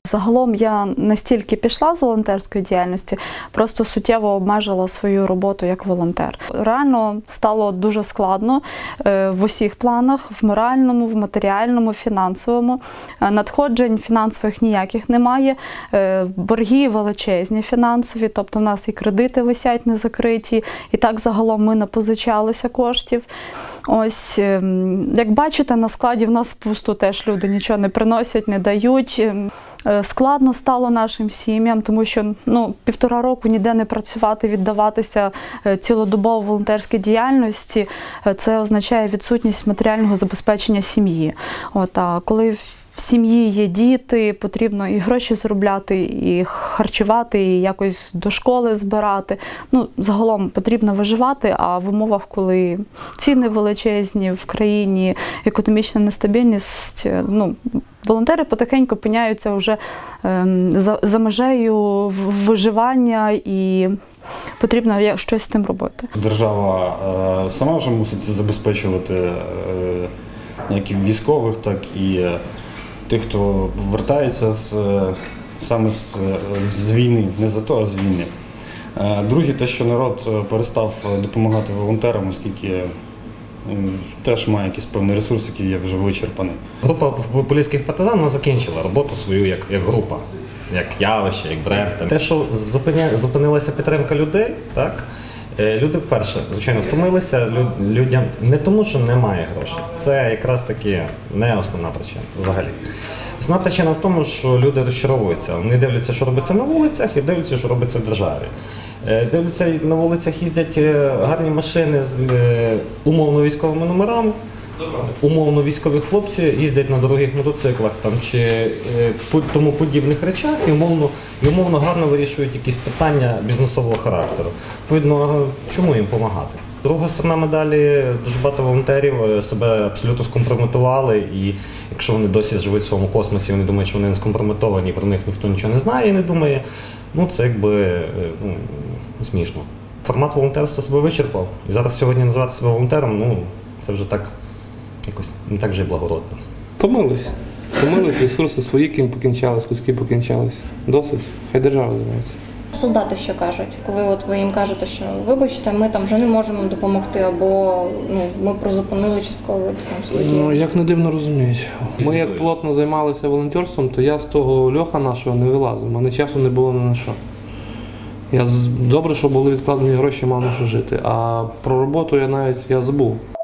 Загалом я настільки пішла з волонтерської діяльності, просто суттєво обмежила свою роботу як волонтер. Реально стало дуже складно в усіх планах, в моральному, в матеріальному, фінансовому. Надходжень фінансових ніяких немає, борги величезні фінансові, тобто в нас і кредити висять незакриті, і так загалом ми напозичалися коштів. Ось, як бачите, на складі в нас пусто, теж люди нічого не приносять, не дають. Складно стало нашим сім'ям, тому що 1,5 року ніде не працювати, віддаватися цілодобово волонтерській діяльності, це означає відсутність матеріального забезпечення сім'ї. А коли в сім'ї є діти, потрібно і гроші заробляти, і харчувати, і якось до школи збирати. Загалом потрібно виживати, а в умовах, коли ціни величезні в країні, економічна нестабільність, волонтери потихеньку опиняються вже за межею виживання, і потрібно щось з тим робити. Держава сама вже мусить забезпечувати як і військових, так і тих, хто повертається саме з війни, не з АТО, а з війни. Друге, те, що народ перестав допомагати волонтерам, оскільки теж має якийсь певний ресурс, який є вже вичерпаний. Група поліських партизан закінчила роботу свою як група, як явище, як бренд. Те, що зупинилася підтримка людей, так? Люди вперше, звичайно, втомилися, людям не тому, що немає грошей. Це якраз таки не основна причина взагалі. Основна причина в тому, що люди розчаровуються. Вони дивляться, що робиться на вулицях, і дивляться, що робиться в державі. Дивляться, на вулицях їздять гарні машини з умовно військовими номерами, умовно військові хлопці їздять на дорогих мотоциклах чи тому подібних речах і умовно гарно вирішують якісь питання бізнесового характеру. Відповідно, чому їм допомагати? Друга сторона медалі, дуже багато волонтерів себе абсолютно скомпрометували, і якщо вони досі живуть в своєму космосі, вони думають, що вони не скомпрометовані, про них ніхто нічого не знає і не думає, це якби смішно. Формат волонтерства себе вичерпав, і зараз сьогодні називати себе волонтером, це вже так, якось не так вже й благородно. Втомились, ресурси свої покінчались, людські покінчались. Досить, хай держава займається. Солдати що кажуть, коли ви їм кажете, що вибачте, ми там вже не можемо допомогти, або ми призупинили частково свої дії? Як не дивно розуміють. Ми як плотно займалися волонтерством, то я з того льоха нашого не вилазив, мене часу не було ні на що. Добре, що були відкладені гроші, мав на що жити, а про роботу я забув.